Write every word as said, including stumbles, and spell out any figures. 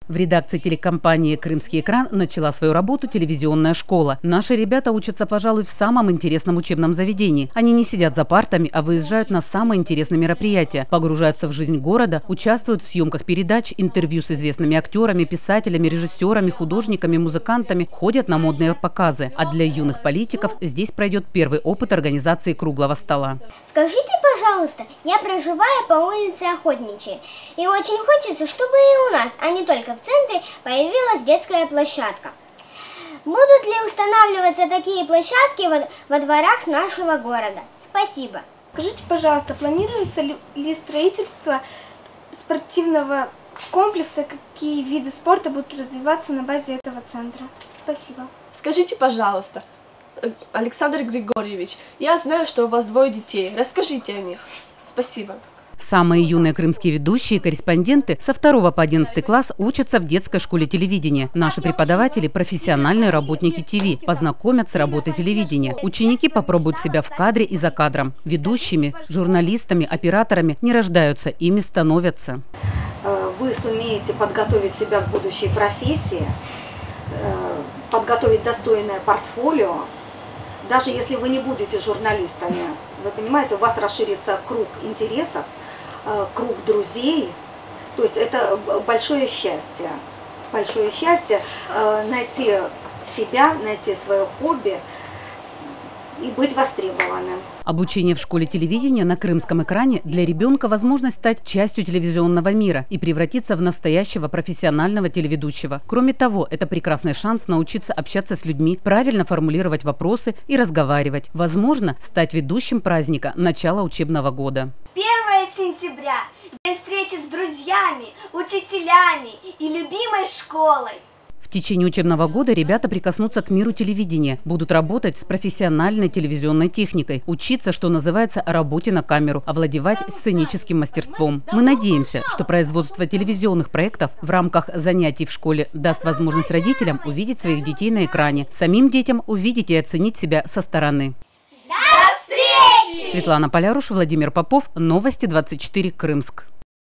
В редакции телекомпании «Крымский экран» начала свою работу телевизионная школа. Наши ребята учатся, пожалуй, в самом интересном учебном заведении. Они не сидят за партами, а выезжают на самые интересные мероприятия, погружаются в жизнь города, участвуют в съемках передач, интервью с известными актерами, писателями, режиссерами, художниками, музыкантами, ходят на модные показы. А для юных политиков здесь пройдет первый опыт организации круглого стола. Скажите, пожалуйста, я проживаю по улице Охотничьей, и очень хочется, чтобы и у нас, а не только в центре, появилась детская площадка. Будут ли устанавливаться такие площадки во, во дворах нашего города? Спасибо. Скажите, пожалуйста, планируется ли, ли строительство спортивного комплекса, какие виды спорта будут развиваться на базе этого центра? Спасибо. Скажите, пожалуйста, Александр Григорьевич, я знаю, что у вас двое детей. Расскажите о них. Спасибо. Самые юные крымские ведущие и корреспонденты со второго по одиннадцатый класс учатся в детской школе телевидения. Наши преподаватели – профессиональные работники ТВ, познакомят с работой телевидения. Ученики попробуют себя в кадре и за кадром. Ведущими, журналистами, операторами не рождаются, ими становятся. Вы сумеете подготовить себя к будущей профессии, подготовить достойное портфолио. Даже если вы не будете журналистами, вы понимаете, у вас расширится круг интересов, круг друзей. То есть это большое счастье. Большое счастье найти себя, найти свое хобби и быть востребованным. Обучение в школе телевидения на Крымском экране для ребенка возможность стать частью телевизионного мира и превратиться в настоящего профессионального телеведущего. Кроме того, это прекрасный шанс научиться общаться с людьми, правильно формулировать вопросы и разговаривать. Возможно, стать ведущим праздника начала учебного года. первое сентября. День встречи с друзьями, учителями и любимой школой. В течение учебного года ребята прикоснутся к миру телевидения, будут работать с профессиональной телевизионной техникой, учиться, что называется, работе на камеру, овладевать сценическим мастерством. Мы надеемся, что производство телевизионных проектов в рамках занятий в школе даст возможность родителям увидеть своих детей на экране, самим детям увидеть и оценить себя со стороны. До встречи! Светлана Поляруш, Владимир Попов, Новости двадцать четыре, Крымск.